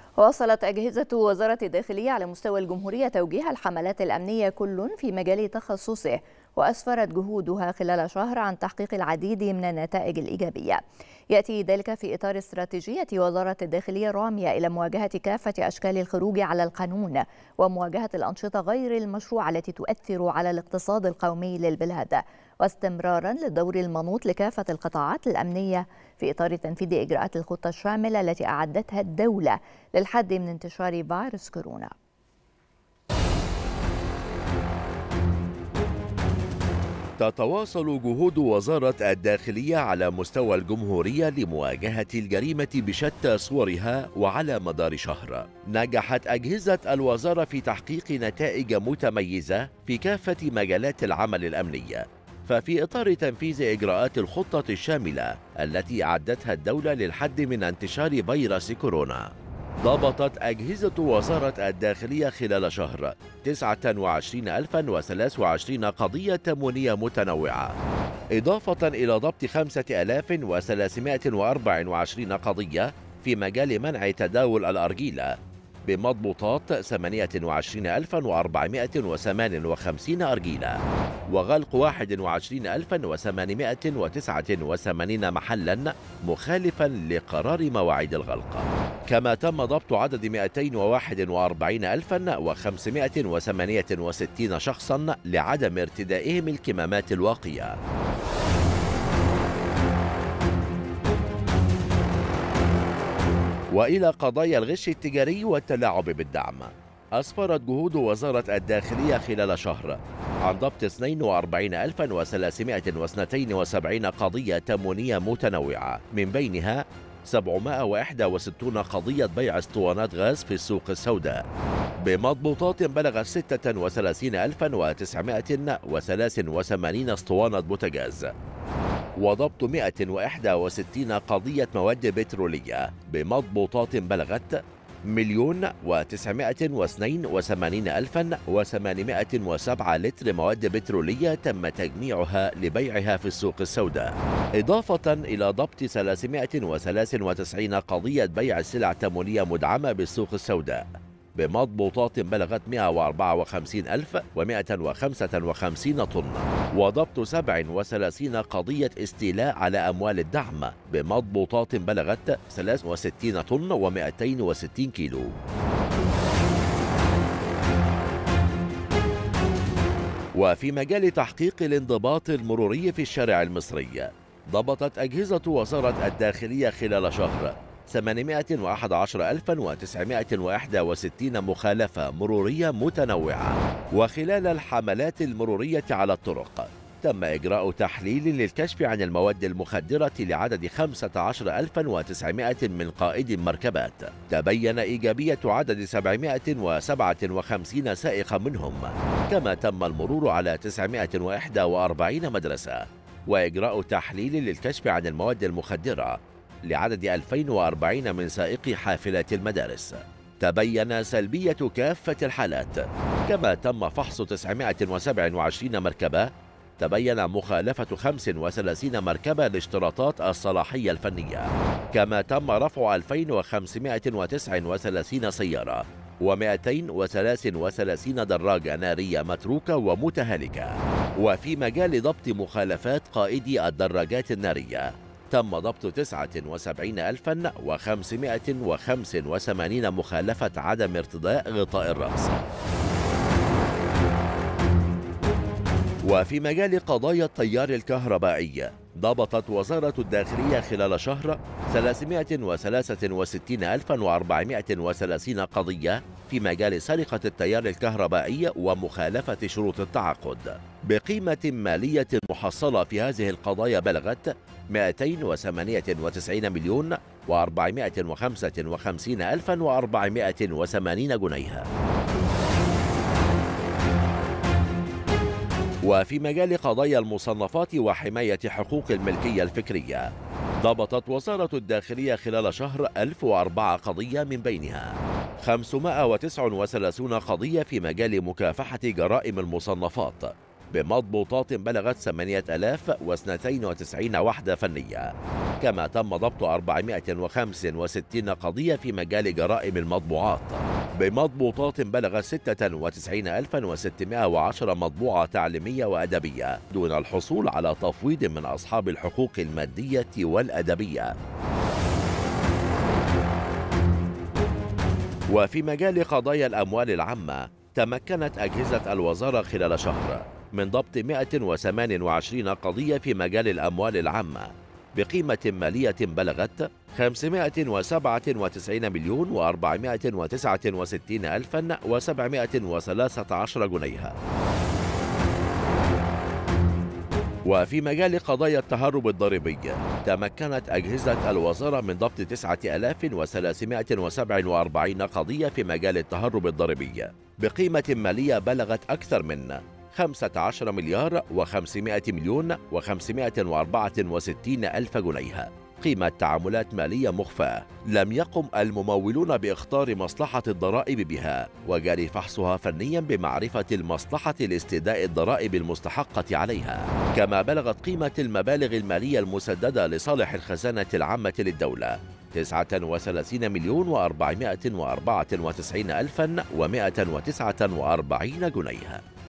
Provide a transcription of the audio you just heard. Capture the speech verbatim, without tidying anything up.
واصلت أجهزة وزارة الداخلية على مستوى الجمهورية توجيه الحملات الأمنية كل في مجال تخصصه، وأسفرت جهودها خلال شهر عن تحقيق العديد من النتائج الإيجابية. يأتي ذلك في إطار استراتيجية وزارة الداخلية الرامية إلى مواجهة كافة أشكال الخروج على القانون ومواجهة الأنشطة غير المشروعة التي تؤثر على الاقتصاد القومي للبلاد، واستمرارا للدور المنوط لكافة القطاعات الأمنية في إطار تنفيذ إجراءات الخطة الشاملة التي أعدتها الدولة للحد من انتشار فيروس كورونا. تتواصل جهود وزارة الداخلية على مستوى الجمهورية لمواجهة الجريمة بشتى صورها، وعلى مدار شهر نجحت أجهزة الوزارة في تحقيق نتائج متميزة في كافة مجالات العمل الأمني. ففي إطار تنفيذ إجراءات الخطة الشاملة التي أعدتها الدولة للحد من انتشار فيروس كورونا، ضبطت أجهزة وزارة الداخلية خلال شهر تسعة وعشرين ألفا وثلاثة وعشرين قضية تموينية متنوعة، إضافة إلى ضبط خمسة آلاف وثلاثمائة وأربعة وعشرين قضية في مجال منع تداول الأرجيلة، بمضبوطات ثمانية وعشرين ألفا وأربعمائة وثمانية وخمسين أرجيلة، وغلق واحد وعشرين ألفا وثمانمائة وتسعة وثمانين محلا مخالفا لقرار مواعيد الغلق. كما تم ضبط عدد مائتين وواحد وأربعين ألفا وخمسمائة وثمانية وستين شخصا لعدم ارتدائهم الكمامات الواقية. وإلى قضايا الغش التجاري والتلاعب بالدعم، أسفرت جهود وزارة الداخلية خلال شهر عن ضبط اثنين وأربعين ألفا وثلاثمائة واثنين وسبعين قضية تموينية متنوعة، من بينها سبعمائة وواحد وستين قضية بيع اسطوانات غاز في السوق السوداء، بمضبوطات بلغت ستة وثلاثين ألفا وتسعمائة وثلاثة وثمانين اسطوانة بوتاجاز، وضبط مائة وواحد وستين قضية مواد بترولية بمضبوطات بلغت مليون وتسعمائة واثنين وثمانين ألفا وثمانمائة وسبعة لتر مواد بترولية تم تجميعها لبيعها في السوق السوداء، إضافة إلى ضبط ثلاثمائة وثلاثة وتسعين قضية بيع سلع تموينية مدعمة بالسوق السوداء بمضبوطات بلغت مائة وأربعة وخمسين ألف ومائة وخمسة وخمسين طن، وضبط سبع وثلاثين قضية استيلاء على أموال الدعم بمضبوطات بلغت ثلاثة وستين طن ومائتين وستين كيلو. وفي مجال تحقيق الانضباط المروري في الشارع المصري، ضبطت أجهزة وزارة الداخلية خلال شهر ثمانمائة وأحد عشر ألفا وتسعمائة وواحد وستين مخالفة مرورية متنوعة. وخلال الحملات المرورية على الطرق تم إجراء تحليل للكشف عن المواد المخدرة لعدد خمسة عشر ألفا وتسعمائة من قائدي مركبات، تبين إيجابية عدد سبعمائة وسبعة وخمسين سائقا منهم، كما تم المرور على تسعمائة وواحد وأربعين مدرسة، وإجراء تحليل للكشف عن المواد المخدرة لعدد ألفين وأربعين من سائقي حافلات المدارس، تبين سلبية كافة الحالات. كما تم فحص تسعمائة وسبعة وعشرين مركبة، تبين مخالفة خمس وثلاثين مركبة لاشتراطات الصلاحية الفنية. كما تم رفع ألفين وخمسمائة وتسعة وثلاثين سيارة ومائتين وثلاثة وثلاثين دراجة نارية متروكة ومتهالكة. وفي مجال ضبط مخالفات قائدي الدراجات النارية، تم ضبط تسعة وسبعين ألفا وخمسمائة وخمسة وثمانين مخالفة عدم ارتداء غطاء الرأس. وفي مجال قضايا التيار الكهربائي، ضبطت وزارة الداخلية خلال شهر ثلاثمائة وثلاثة وستين ألفا وأربعمائة وثلاثين قضية في مجال سرقة التيار الكهربائي ومخالفة شروط التعاقد، بقيمة مالية محصلة في هذه القضايا بلغت مائتين وثمانية وتسعين مليون وأربعمائة وخمسة وخمسين ألفا وأربعمائة وثمانين جنيها. وفي مجال قضايا المصنفات وحماية حقوق الملكية الفكرية، ضبطت وزارة الداخلية خلال شهر ألف وأربعة قضية، من بينها خمسمائة وتسعة وثلاثين قضية في مجال مكافحة جرائم المصنفات، بمضبوطات بلغت ثمانية آلاف واثنين وتسعين وحدة فنية. كما تم ضبط أربعمائة وخمسة وستين قضية في مجال جرائم المطبوعات بمضبوطات بلغت ستة وتسعين ألفا وستمائة وعشرة مطبوعة تعليمية وأدبية دون الحصول على تفويض من أصحاب الحقوق المادية والأدبية. وفي مجال قضايا الأموال العامة تمكنت أجهزة الوزارة خلال شهر من ضبط مائة وثمانية وعشرين قضية في مجال الأموال العامة بقيمة مالية بلغت خمسمائة وسبعة وتسعين مليون وأربعمائة وتسعة وستين ألفا وسبعمائة وثلاثة عشر جنيها. وفي مجال قضايا التهرب الضريبي تمكنت أجهزة الوزارة من ضبط تسعة آلاف وثلاثمائة وسبعة وأربعين قضية في مجال التهرب الضريبي بقيمة مالية بلغت أكثر من خمسة عشر مليار وخمسمائة مليون وخمسمائة وأربعة وستين ألف جنيه قيمة تعاملات مالية مخفاة لم يقم الممولون باختار مصلحة الضرائب بها، وجري فحصها فنيا بمعرفة المصلحة لاستيداء الضرائب المستحقة عليها. كما بلغت قيمة المبالغ المالية المسددة لصالح الخزانة العامة للدولة تسعة وثلاثين مليون وأربعمائة وأربعة وتسعين ألفا ومائة وتسعة وأربعين جنيه.